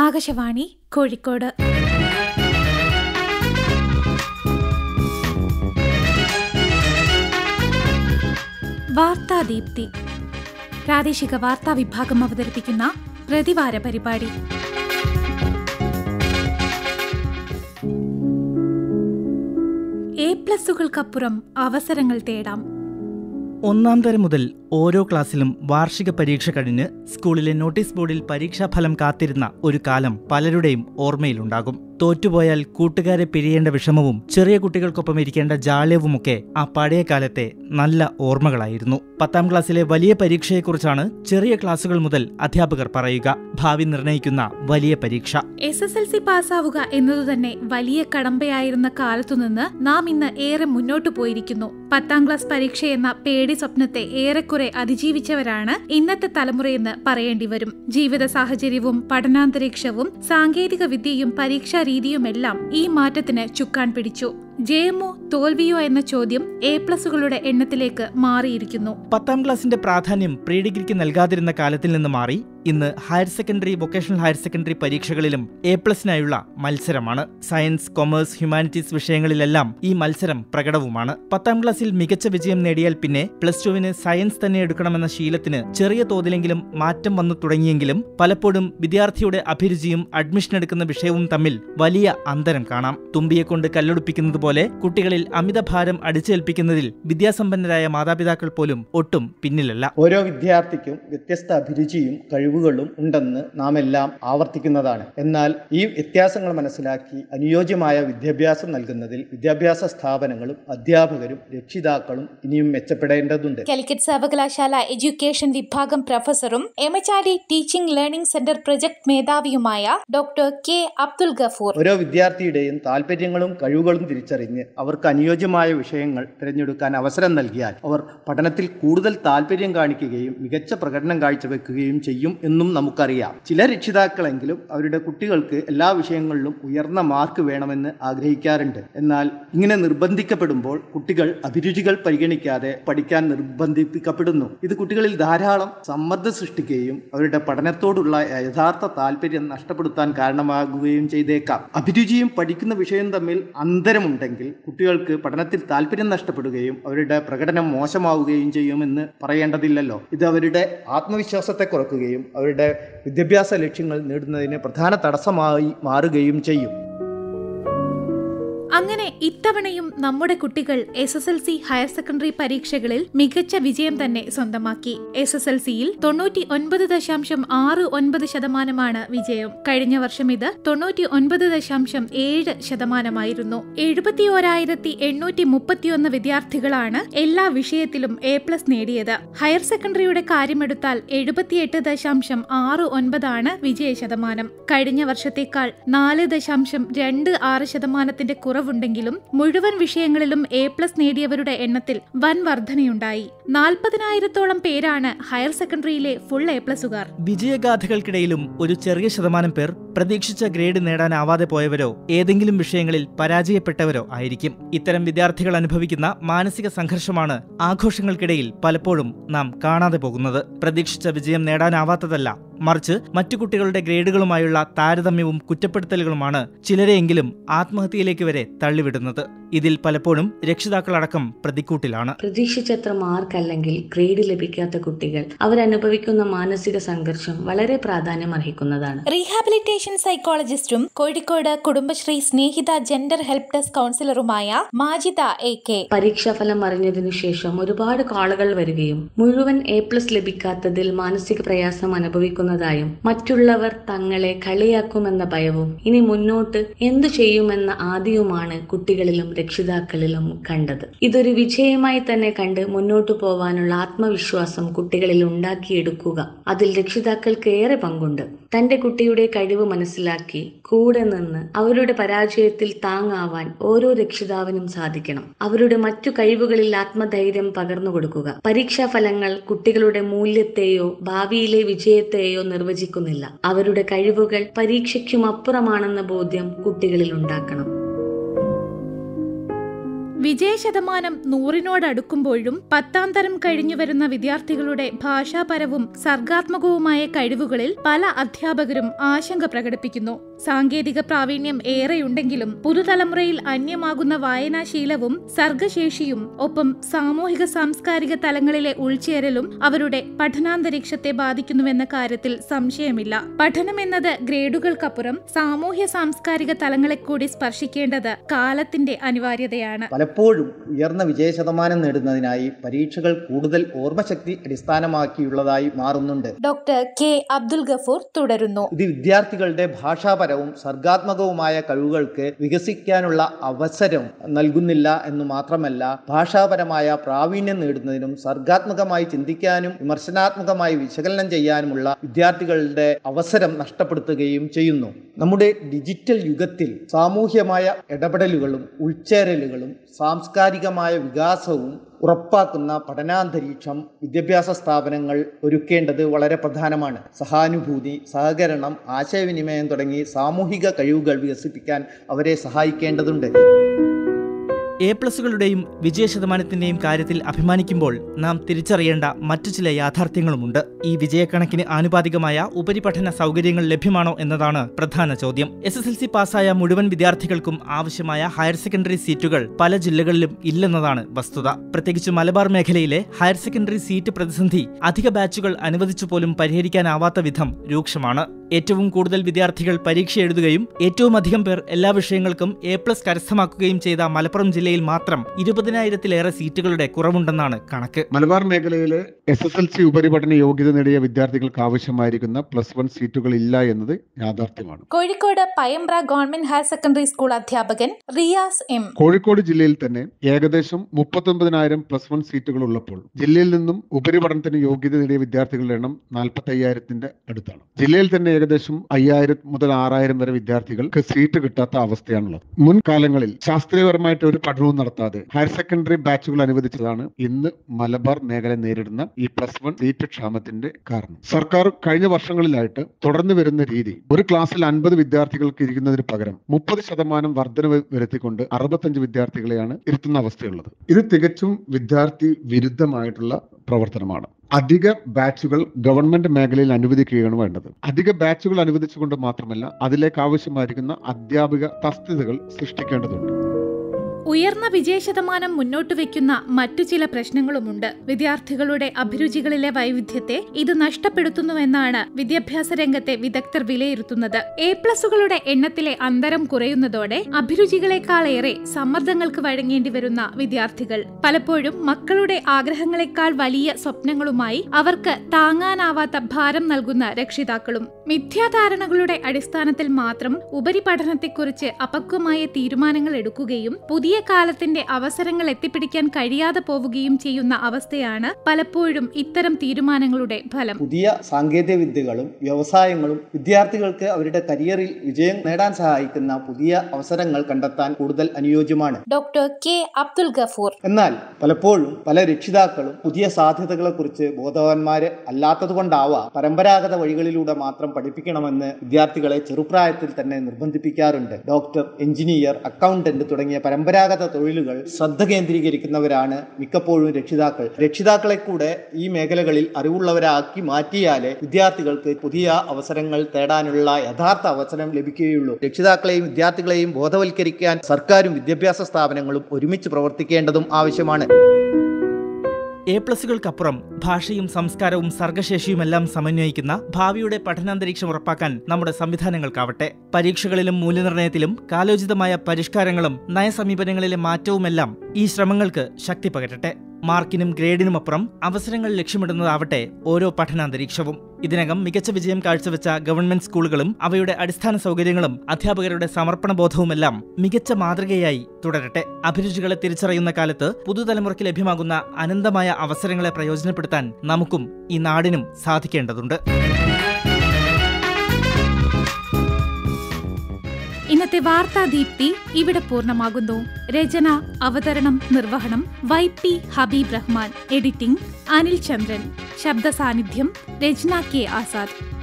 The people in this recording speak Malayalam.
ആകാശവാണി കോഴിക്കോട്. വാർത്താദീപ്തി, പ്രാദേശിക വാർത്താ വിഭാഗം അവതരിപ്പിക്കുന്ന പ്രതിവാര പരിപാടി. A+കൾക്കപ്പുറം അവസരങ്ങൾ തേടാം. ഒന്നാം തരം മുതൽ ഓരോ ക്ലാസ്സിലും വാർഷിക പരീക്ഷ കഴിഞ്ഞ് സ്കൂളിലെ നോട്ടീസ് ബോർഡിൽ പരീക്ഷാഫലം കാത്തിരുന്ന ഒരു കാലം പലരുടെയും ഓർമ്മയിലുണ്ടാകും. തോറ്റുപോയാൽ കൂട്ടുകാരെ പിരിയേണ്ട വിഷമവും ചെറിയ കുട്ടികൾക്കൊപ്പം ഇരിക്കേണ്ട ജാള്യവുമൊക്കെ ആ പഴയ കാലത്തെ നല്ല ഓർമ്മകളായിരുന്നു. 10ാം ക്ലാസ്സിലെ വലിയ പരീക്ഷയെക്കുറിച്ചാണ് ചെറിയ ക്ലാസുകൾ മുതൽ അധ്യാപകർ പറയുക. ഭാവി നിർണയിക്കുന്ന വലിയ പരീക്ഷ. SSLC പാസ്സാവുക എന്നതുതന്നെ വലിയ കടമ്പയായിരുന്ന കാലത്തുനിന്ന് നാം ഇന്ന് ഏറെ മുന്നോട്ടു പോയിരിക്കുന്നു. 10ാം ക്ലാസ് പരീക്ഷയെന്ന പേടി സ്വപ്നത്തെ ഏറെക്കുറെ അതിജീവിച്ചവരാണ് ഇന്നത്തെ തലമുറയെന്ന് പറയേണ്ടി വരും. ജീവിത സാഹചര്യവും പഠനാന്തരീക്ഷവും സാങ്കേതിക വിദ്യയും പരീക്ഷാ രീതിയുമെല്ലാം ഈ മാറ്റത്തിന് ചുക്കാൻ പിടിച്ചു. ജയമോ തോൽവിയോ എന്ന ചോദ്യം A+കളുടെ എണ്ണത്തിലേക്ക് മാറിയിരിക്കുന്നു. 10ാം ക്ലാസിന്റെ പ്രാധാന്യം പ്രീ ഡിഗ്രിക്ക് നൽകാതിരുന്ന കാലത്തിൽ നിന്ന് മാറി ഇന്ന് higher secondary, vocational higher secondary പരീക്ഷകളിലും A+നായുള്ള മത്സരമാണ്. സയൻസ്, കൊമേഴ്സ്, ഹ്യൂമാനിറ്റീസ് വിഷയങ്ങളിലെല്ലാം ഈ മത്സരം പ്രകടവുമാണ്. 10ാം ക്ലാസ്സിൽ മികച്ച വിജയം നേടിയാൽ പിന്നെ +2-ന് സയൻസ് തന്നെ എടുക്കണമെന്ന ശീലത്തിന് ചെറിയ തോതിലെങ്കിലും മാറ്റം വന്നു തുടങ്ങിയെങ്കിലും പലപ്പോഴും വിദ്യാർത്ഥിയുടെ അഭിരുചിയും അഡ്മിഷൻ എടുക്കുന്ന വിഷയവും തമ്മിൽ വലിയ അന്തരം കാണാം. തുമ്പിയെ കൊണ്ട് കല്ലൊടുപ്പിക്കുന്നത് പോലെ കുട്ടികളിൽ അമിതഭാരം അടിച്ചേൽപ്പിക്കുന്നതിൽ വിദ്യാസമ്പന്നരായ മാതാപിതാക്കൾ പോലും ഒട്ടും പിന്നിലല്ല. ഓരോ വിദ്യാർത്ഥിക്കും വ്യത്യസ്ത അഭിരുചിയും കഴിവുകളും ഉണ്ടെന്ന് നാം എല്ലാം ആവർത്തിക്കുന്നതാണ്. എന്നാൽ ഈ വ്യത്യാസങ്ങൾ മനസ്സിലാക്കി അനുയോജ്യമായ വിദ്യാഭ്യാസം നൽകുന്നതിൽ വിദ്യാഭ്യാസ സ്ഥാപനങ്ങളും അധ്യാപകരും രക്ഷിതാക്കളും ഇനിയും മെച്ചപ്പെടേണ്ടതുണ്ട്. കാലിക്കറ്റ് സർവകലാശാല എഡ്യൂക്കേഷൻ വിഭാഗം പ്രൊഫസറും MHRD teaching learning centre project മേധാവിയുമായ ഡോക്ടർ K. അബ്ദുൽ ഗഫൂർ ഓരോ വിദ്യാർത്ഥിയുടെയും താല്പര്യങ്ങളും കഴിവുകളും തിരിച്ചറിഞ്ഞ് അവർക്ക് അനുയോജ്യമായ വിഷയങ്ങൾ തിരഞ്ഞെടുക്കാൻ അവസരം നൽകിയാൽ അവർ പഠനത്തിൽ കൂടുതൽ താല്പര്യം കാണിക്കുകയും മികച്ച പ്രകടനം കാഴ്ചവെക്കുകയും ചെയ്യും എന്നും നമുക്കറിയാം. ചില രക്ഷിതാക്കളെങ്കിലും അവരുടെ കുട്ടികൾക്ക് എല്ലാ വിഷയങ്ങളിലും ഉയർന്ന മാർക്ക് വേണമെന്ന് ആഗ്രഹിക്കാറുണ്ട്. എന്നാൽ ഇങ്ങനെ നിർബന്ധിക്കപ്പെടുമ്പോൾ കുട്ടികൾ അഭിരുചികൾ പരിഗണിക്കാതെ പഠിക്കാൻ നിർബന്ധിപ്പിക്കപ്പെടുന്നു. ഇത് കുട്ടികളിൽ ധാരാളം സമ്മർദ്ദം സൃഷ്ടിക്കുകയും അവരുടെ പഠനത്തോടുള്ള യഥാർത്ഥ താല്പര്യം നഷ്ടപ്പെടുത്താൻ കാരണമാകുകയും ചെയ്തേക്കാം. അഭിരുചിയും പഠിക്കുന്ന വിഷയം തമ്മിൽ അന്തരമുണ്ടെങ്കിൽ കുട്ടികൾക്ക് പഠനത്തിൽ താല്പര്യം നഷ്ടപ്പെടുകയും അവരുടെ പ്രകടനം മോശമാവുകയും ചെയ്യുമെന്ന് പറയേണ്ടതില്ലല്ലോ. ഇത് അവരുടെ ആത്മവിശ്വാസത്തെ കുറയ്ക്കുകയും അവരുടെ വിദ്യാഭ്യാസ ലക്ഷ്യങ്ങൾ നേടുന്നതിന് പ്രധാന തടസ്സമായി മാറുകയും ചെയ്യും. അങ്ങനെ ഇത്തവണയും നമ്മുടെ കുട്ടികൾ SSLC ഹയർ സെക്കൻഡറി പരീക്ഷകളിൽ മികച്ച വിജയം തന്നെ സ്വന്തമാക്കി. SSLCയിൽ 99.69% വിജയം. കഴിഞ്ഞ വർഷം ഇത് 99.7% 71,831 വിദ്യാർത്ഥികളാണ് എല്ലാ വിഷയത്തിലും A+ നേടിയത്. ഹയർ സെക്കൻഡറിയുടെ കാര്യമെടുത്താൽ 78.69% വിജയ ശതമാനം. കഴിഞ്ഞ വർഷത്തേക്കാൾ 4.26% കുറവുണ്ടെങ്കിലും മുഴുവൻ വിഷയങ്ങളിലും A+ നേടിയവരുടെ എണ്ണത്തിൽ വൻ വർധനയുണ്ടായി. 40,000-ഓളം പേരാണ് ഹയർ സെക്കൻഡറിയിലെ ഫുൾ A+കാർ. വിജയഗാഥകൾക്കിടയിലും ഒരു ചെറിയ ശതമാനം പേർ പ്രതീക്ഷിച്ച ഗ്രേഡ് നേടാനാവാതെ പോയവരോ ഏതെങ്കിലും വിഷയങ്ങളിൽ പരാജയപ്പെട്ടവരോ ആയിരിക്കും. ഇത്തരം വിദ്യാർത്ഥികൾ അനുഭവിക്കുന്ന മാനസിക സംഘർഷമാണ് ആഘോഷങ്ങൾക്കിടയിൽ പലപ്പോഴും നാം കാണാതെ പോകുന്നത്. പ്രതീക്ഷിച്ച വിജയം നേടാനാവാത്തതല്ല, മറിച്ച് മറ്റു കുട്ടികളുടെ ഗ്രേഡുകളുമായുള്ള താരതമ്യവും കുറ്റപ്പെടുത്തലുകളുമാണ് ചിലരെയെങ്കിലും ആത്മഹത്യയിലേക്ക് വരെ തള്ളിവിടുന്നത്. ഇതിൽ പലപ്പോഴും രക്ഷിതാക്കളടക്കം പ്രതിക്കൂട്ടിലാണ്. പ്രതീക്ഷിച്ചത്ര മാർക്ക് അല്ലെങ്കിൽ ഗ്രേഡ് ലഭിക്കാത്ത കുട്ടികൾ അവരനുഭവിക്കുന്ന മാനസിക സംഘർഷം വളരെ പ്രാധാന്യം അർഹിക്കുന്നതാണ്. റീഹാബിലിറ്റേഷൻ സൈക്കോളജിസ്റ്റും Kozhikode Kudumbashree Snehitha gender help desk കൗൺസിലറുമായ മാജിദ AK പരീക്ഷാഫലം അറിഞ്ഞതിനു ശേഷം ഒരുപാട് കാളുകൾ വരികയും മുഴുവൻ A+ ലഭിക്കാത്തതിൽ മാനസിക പ്രയാസം അനുഭവിക്കുന്നതായും മറ്റുള്ളവർ തങ്ങളെ കളിയാക്കുമെന്ന ഭയവും ഇനി മുന്നോട്ട് എന്തു ചെയ്യുമെന്ന ആദിയുമാണ് കുട്ടികളിലും രക്ഷിതാക്കളിലും കണ്ടത്. ഇതൊരു വിജയമായി തന്നെ കണ്ട് മുന്നോട്ടു പോവാനുള്ള ആത്മവിശ്വാസം കുട്ടികളിൽ ഉണ്ടാക്കിയെടുക്കുക, അതിൽ രക്ഷിതാക്കൾക്ക് ഏറെ പങ്കുണ്ട്. തന്റെ കുട്ടിയുടെ കഴിവ് മനസ്സിലാക്കി കൂടെ നിന്ന് അവരുടെ പരാജയത്തിൽ താങ്ങാവാൻ ഓരോ രക്ഷിതാവിനും സാധിക്കണം. അവരുടെ മറ്റു കഴിവുകളിൽ ആത്മധൈര്യം പകർന്നു കൊടുക്കുക. പരീക്ഷാ ഫലങ്ങൾ കുട്ടികളുടെ മൂല്യത്തെയോ ഭാവിയിലെ വിജയത്തെയോ നിർവചിക്കുന്നില്ല. അവരുടെ കഴിവുകൾ പരീക്ഷയ്ക്കും അപ്പുറമാണെന്ന ബോധ്യം കുട്ടികളിൽ ഉണ്ടാക്കണം. വിജയശതമാനം 100-നോടടുക്കുമ്പോഴും 10ാം തരം കഴിഞ്ഞു വരുന്ന വിദ്യാർത്ഥികളുടെ ഭാഷാപരവും സർഗാത്മകവുമായ കഴിവുകളിൽ പല അധ്യാപകരും ആശങ്ക പ്രകടിപ്പിക്കുന്നു. സാങ്കേതിക പ്രാവീണ്യം ഏറെയുണ്ടെങ്കിലും പുതുതലമുറയിൽ അന്യമാകുന്ന വായനാശീലവും സർഗശേഷിയും ഒപ്പം സാമൂഹിക സാംസ്കാരിക തലങ്ങളിലെ ഉൾച്ചേരലും അവരുടെ പഠനാന്തരീക്ഷത്തെ ബാധിക്കുന്നുവെന്ന കാര്യത്തിൽ സംശയമില്ല. പഠനമെന്നത് ഗ്രേഡുകൾക്കപ്പുറം സാമൂഹ്യ സാംസ്കാരിക തലങ്ങളെ കൂടി സ്പർശിക്കേണ്ടത് കാലത്തിന്റെ അനിവാര്യതയാണ്. പലപ്പോഴും ഉയർന്ന വിജയശതമാനം നേടുന്നതിനായി പരീക്ഷകൾ കൂടുതൽ ഓർമ്മശക്തി അടിസ്ഥാനമാക്കിയുള്ളതായി മാറുന്നുണ്ട്. ഡോക്ടർ കെ അബ്ദുൽ ഗഫൂർ തുടരുന്നു. ഇത് വിദ്യാർത്ഥികളുടെ ഭാഷാപരവും സർഗാത്മകവുമായ കഴിവുകൾക്ക് വികസിക്കാനുള്ള അവസരം നൽകുന്നില്ല എന്ന് മാത്രമല്ല, ഭാഷാപരമായ പ്രാവീണ്യം നേടുന്നതിനും സർഗാത്മകമായി ചിന്തിക്കാനും വിമർശനാത്മകമായി വിശകലനം ചെയ്യാനുമുള്ള വിദ്യാർത്ഥികളുടെ അവസരം നഷ്ടപ്പെടുത്തുകയും ചെയ്യുന്നു. നമ്മുടെ ഡിജിറ്റൽ യുഗത്തിൽ സാമൂഹ്യമായ ഇടപെടലുകളും ഉൾച്ചേരലുകളും സാംസ്കാരികമായ വികാസവും ഉറപ്പാക്കുന്ന പഠനാന്തരീക്ഷം വിദ്യാഭ്യാസ സ്ഥാപനങ്ങൾ ഒരുക്കേണ്ടത് വളരെ പ്രധാനമാണ്. സഹാനുഭൂതി, സഹകരണം, ആശയവിനിമയം തുടങ്ങി സാമൂഹിക കഴിവുകൾ വികസിപ്പിക്കാൻ അവരെ സഹായിക്കേണ്ടതുണ്ട്. A+കളുടെയും വിജയശതമാനത്തിന്റെയും കാര്യത്തിൽ അഭിമാനിക്കുമ്പോൾ നാം തിരിച്ചറിയേണ്ട മറ്റു ചില യാഥാർത്ഥ്യങ്ങളുമുണ്ട്. ഈ വിജയക്കണക്കിന് ആനുപാതികമായ ഉപരിപഠന സൗകര്യങ്ങൾ ലഭ്യമാണോ എന്നതാണ് പ്രധാന ചോദ്യം. SSLC പാസ്സായ മുഴുവൻ വിദ്യാർത്ഥികൾക്കും ആവശ്യമായ ഹയർ സെക്കൻഡറി സീറ്റുകൾ പല ജില്ലകളിലും ഇല്ലെന്നതാണ് വസ്തുത. പ്രത്യേകിച്ച് മലബാർ മേഖലയിലെ ഹയർ സെക്കൻഡറി സീറ്റ് പ്രതിസന്ധി അധിക ബാച്ചുകൾ അനുവദിച്ചു പോലും പരിഹരിക്കാനാവാത്ത വിധം രൂക്ഷമാണ്. ഏറ്റവും കൂടുതൽ വിദ്യാർത്ഥികൾ പരീക്ഷ എഴുതുകയും ഏറ്റവും അധികം പേർ എല്ലാ വിഷയങ്ങൾക്കും A+ കരസ്ഥമാക്കുകയും ചെയ്ത മലപ്പുറം ജില്ലയിൽ മാത്രം 20,000-ലേറെ സീറ്റുകളുടെ കുറവുണ്ടെന്നാണ് കണക്ക്. മലബാർ മേഖലയിലെ SSLC ഉപരിപഠന യോഗ്യത നേടിയ വിദ്യാർത്ഥികൾക്ക് ആവശ്യമായിരിക്കുന്ന +1 സീറ്റുകൾ ഇല്ല എന്നത് യാഥാർത്ഥ്യമാണ്. Kozhikode Payambra government higher secondary school അധ്യാപകൻ റിയാസ് എം. കോഴിക്കോട് ജില്ലയിൽ തന്നെ ഏകദേശം 39,000 +1 സീറ്റുകൾ ഉള്ളപ്പോൾ ജില്ലയിൽ നിന്നും ഉപരിപഠനത്തിന് യോഗ്യത നേടിയ വിദ്യാർത്ഥികളുടെ എണ്ണം 45,000-ന്റെ അടുത്താണ്. ജില്ലയിൽ തന്നെ ഏകദേശം 5,000 മുതൽ 6,000 വരെ വിദ്യാർത്ഥികൾക്ക് സീറ്റ് കിട്ടാത്ത അവസ്ഥയാണുള്ളത്. മുൻകാലങ്ങളിൽ ശാസ്ത്രീയപരമായിട്ട് ഒരു പഠനവും നടത്താതെ ഹയർ സെക്കൻഡറി ബാച്ചുകൾ അനുവദിച്ചതാണ് ഇന്ന് മലബാർ മേഖല നേരിടുന്ന ഈ +1 സീറ്റ് ക്ഷാമത്തിന്റെ കാരണം. സർക്കാർ കഴിഞ്ഞ വർഷങ്ങളിലായിട്ട് തുടർന്ന് വരുന്ന രീതി ഒരു ക്ലാസ്സിൽ 50 വിദ്യാർത്ഥികൾക്ക് ഇരിക്കുന്നതിന് പകരം 30% വർധന വരുത്തിക്കൊണ്ട് 65 വിദ്യാർത്ഥികളെയാണ് ഇരുത്തുന്ന അവസ്ഥയുള്ളത്. ഇത് തികച്ചും വിദ്യാർത്ഥി വിരുദ്ധമായിട്ടുള്ള പ്രവർത്തനമാണ്. അധിക ബാച്ചുകൾ ഗവൺമെന്റ് മേഖലയിൽ അനുവദിക്കുകയാണ് വേണ്ടത്. അധിക ബാച്ചുകൾ അനുവദിച്ചുകൊണ്ട് മാത്രമല്ല, അതിലേക്ക് ആവശ്യമായിരിക്കുന്ന അധ്യാപിക തസ്തികകൾ സൃഷ്ടിക്കേണ്ടതുണ്ട്. ഉയർന്ന വിജയശതമാനം മുന്നോട്ട് വയ്ക്കുന്ന മറ്റു ചില പ്രശ്നങ്ങളുമുണ്ട്. വിദ്യാർത്ഥികളുടെ അഭിരുചികളിലെ വൈവിധ്യത്തെ ഇത് നഷ്ടപ്പെടുത്തുന്നുവെന്നാണ് വിദ്യാഭ്യാസ രംഗത്തെ വിദഗ്ധർ വിലയിരുത്തുന്നത്. A+കളുടെ എണ്ണത്തിലെ അന്തരം കുറയുന്നതോടെ അഭിരുചികളെക്കാളേറെ സമ്മർദ്ദങ്ങൾക്ക് വഴങ്ങേണ്ടി വരുന്ന വിദ്യാർത്ഥികൾ പലപ്പോഴും മക്കളുടെ ആഗ്രഹങ്ങളെക്കാൾ വലിയ സ്വപ്നങ്ങളുമായി അവർക്ക് താങ്ങാനാവാത്ത ഭാരം നൽകുന്ന രക്ഷിതാക്കളും മിഥ്യാധാരണകളുടെ അടിസ്ഥാനത്തിൽ മാത്രം ഉപരിപഠനത്തെക്കുറിച്ച് അപക്വമായ തീരുമാനങ്ങൾ എടുക്കുകയും പുതിയ കാലത്തിന്റെ അവസരങ്ങൾ എത്തിപ്പിടിക്കാൻ കഴിയാതെ പോവുകയും ചെയ്യുന്ന അവസ്ഥയാണ് പലപ്പോഴും ഇത്തരം തീരുമാനങ്ങളുടെ ഫലം. പുതിയ സാങ്കേതിക വിദ്യകളും വ്യവസായങ്ങളും വിദ്യാർത്ഥികൾക്ക് അവരുടെ കരിയറിൽ വിജയം നേടാൻ സഹായിക്കുന്ന പുതിയ അവസരങ്ങൾ കണ്ടെത്താൻ കൂടുതൽ അനുയോജ്യമാണ്. Doctor K Abdul Gafoor. എന്നാൽ പലപ്പോഴും പല രക്ഷിതാക്കളും പുതിയ സാധ്യതകളെ കുറിച്ച് ബോധവാന്മാര് അല്ലാത്തതുകൊണ്ടാവാം പരമ്പരാഗത വഴികളിലൂടെ മാത്രം പഠിപ്പിക്കണമെന്ന് വിദ്യാർത്ഥികളെ ചെറുപ്രായത്തിൽ തന്നെ നിർബന്ധിപ്പിക്കാറുണ്ട്. ഡോക്ടർ, എഞ്ചിനീയർ, അക്കൗണ്ടന്റ് തുടങ്ങിയ പരമ്പരാഗത തൊഴിലുകൾ ശ്രദ്ധ കേന്ദ്രീകരിക്കുന്നവരാണ് മിക്കപ്പോഴും രക്ഷിതാക്കൾ. രക്ഷിതാക്കളെ കൂടെ ഈ മേഖലകളിൽ അറിവുള്ളവരാക്കി മാറ്റിയാലേ വിദ്യാർത്ഥികൾക്ക് പുതിയ അവസരങ്ങൾ തേടാനുള്ള യഥാർത്ഥ അവസരം ലഭിക്കുകയുള്ളൂ. രക്ഷിതാക്കളെയും വിദ്യാർത്ഥികളെയും ബോധവൽക്കരിക്കാൻ സർക്കാരും വിദ്യാഭ്യാസ സ്ഥാപനങ്ങളും ഒരുമിച്ച് പ്രവർത്തിക്കേണ്ടതും ആവശ്യമാണ്. A+കൾക്കപ്പുറം ഭാഷയും സംസ്കാരവും സർഗശേഷിയുമെല്ലാം സമന്വയിക്കുന്ന ഭാവിയുടെ പഠനാന്തരീക്ഷം ഉറപ്പാക്കാൻ നമ്മുടെ സംവിധാനങ്ങൾക്കാവട്ടെ. പരീക്ഷകളിലും മൂല്യനിർണ്ണയത്തിലും കാലോചിതമായ പരിഷ്കാരങ്ങളും നയസമീപനങ്ങളിലെ മാറ്റവുമെല്ലാം ഈ ശ്രമങ്ങൾക്ക് ശക്തി പകരട്ടെ. മാർക്കിനും ഗ്രേഡിനുമപ്പുറം അവസരങ്ങൾ ലക്ഷ്യമിടുന്നതാവട്ടെ ഓരോ പഠനാന്തരീക്ഷവും. ഇതിനകം മികച്ച വിജയം കാഴ്ചവെച്ച ഗവൺമെന്റ് സ്കൂളുകളും അവയുടെ അടിസ്ഥാന സൗകര്യങ്ങളും അധ്യാപകരുടെ സമർപ്പണബോധവുമെല്ലാം മികച്ച മാതൃകയായി തുടരട്ടെ. അഭിരുചികളെ തിരിച്ചറിയുന്ന കാലത്ത് പുതുതലമുറയ്ക്ക് ലഭ്യമാകുന്ന അനന്തമായ അവസരങ്ങളെ പ്രയോജനപ്പെടുത്താൻ നമുക്കും ഈ നാടിനും സാധിക്കേണ്ടതുണ്ട്. ഇന്നത്തെ വാർത്താ ദീപ്തി ഇവിടെ പൂർണ്ണമാകുന്നു. രചന, അവതരണം, നിർവഹണം YP ഹബീബ് റഹ്മാൻ. എഡിറ്റിംഗ് അനിൽ ചന്ദ്രൻ. ശബ്ദ സാന്നിധ്യം രചന K ആസാദ്.